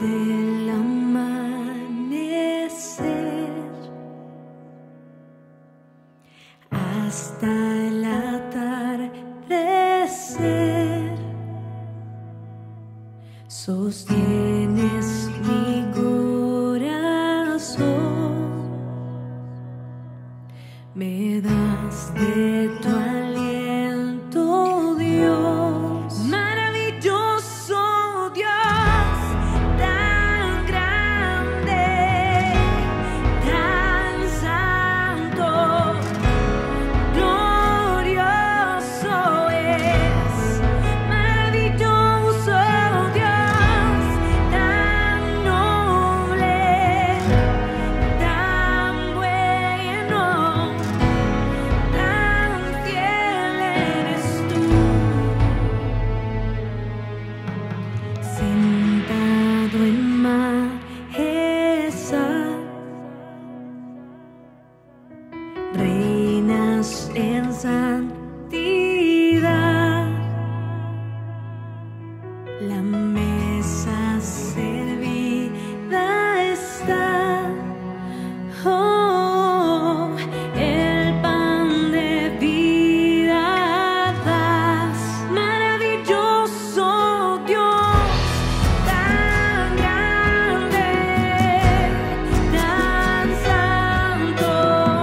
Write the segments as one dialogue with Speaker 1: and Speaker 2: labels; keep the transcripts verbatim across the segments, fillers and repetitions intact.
Speaker 1: el amanecer hasta el atardecer, sostienes mi corazón, me das de tu aliento, Dios. Maravilloso Dios, tan grande, tan santo, glorioso es. Maravilloso Dios, tan noble, tan bueno, tan fiel eres tú. Sentado en majestad, reinas en santidad, la mesa servida está. Oh, el pan de vida das. Maravilloso Dios, tan grande, tan santo,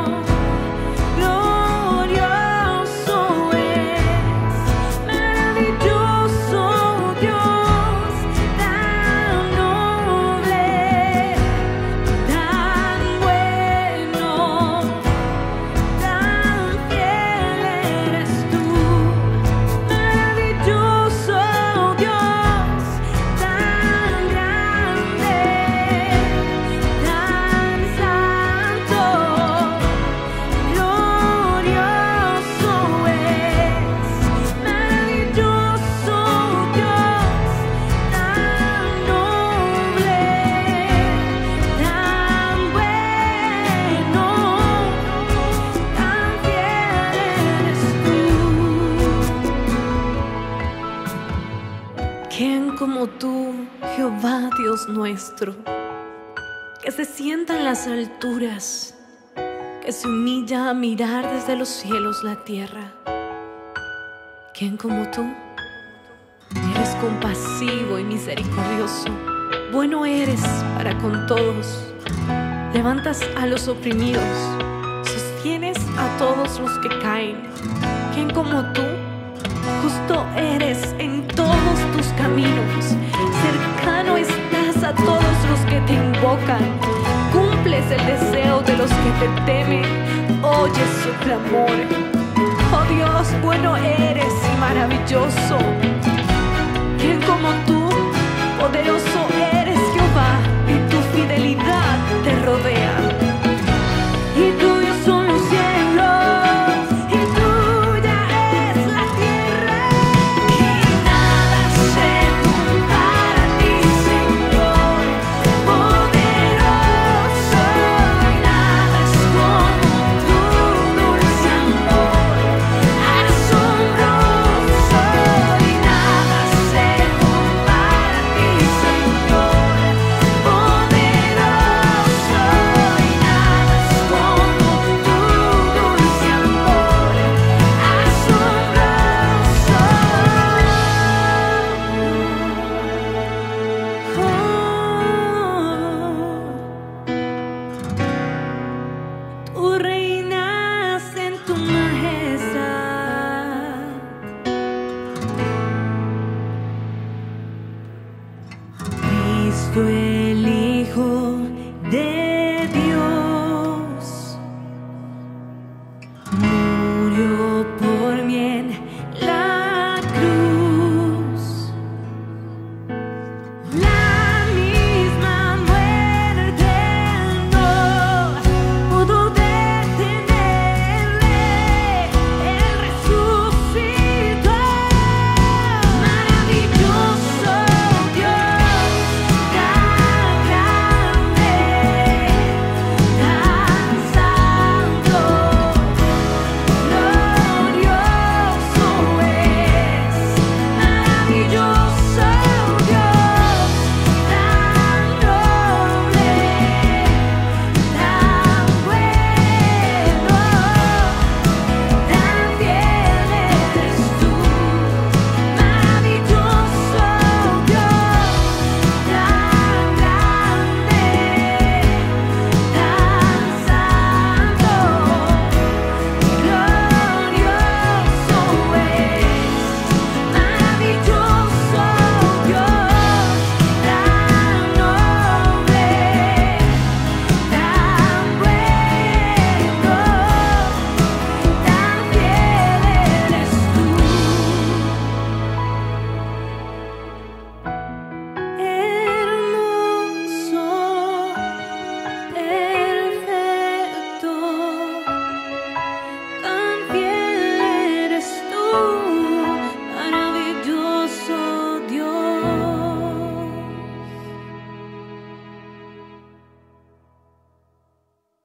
Speaker 1: glorioso es. Maravilloso Dios, tan noble, tan bueno, tan fiel eres tú. Maravilloso Dios, tan grande, tan santo, glorioso es. Maravilloso Dios, tan noble, tan bueno, tan fiel eres tú. ¿Quién como tú, Jehová Dios nuestro, que se sienta en las alturas, que se humilla a mirar desde los cielos la tierra? ¿Quién como tú? Eres compasivo y misericordioso, bueno eres para con todos, levantas a los oprimidos, sostienes a todos los que caen. ¿Quién como tú? Justo eres en todos tus caminos, cercano estás a todos los que te invocan, cumples el deseo de los que te temen, oyes su clamor. Oh Dios, bueno eres y maravilloso. ¿Quién como tú? Poderoso eres, Jehová, y tu fidelidad te rodea. Y tuyos son los cielos, y tuya es la tierra. Y nada se compara a ti, Señor, poderoso, y nada es como tu dulce amor, asombroso, y nada se compara a ti, Señor, poderoso, y nada es como tu dulce amor, asombroso. Tú reinas en tu majestad, Cristo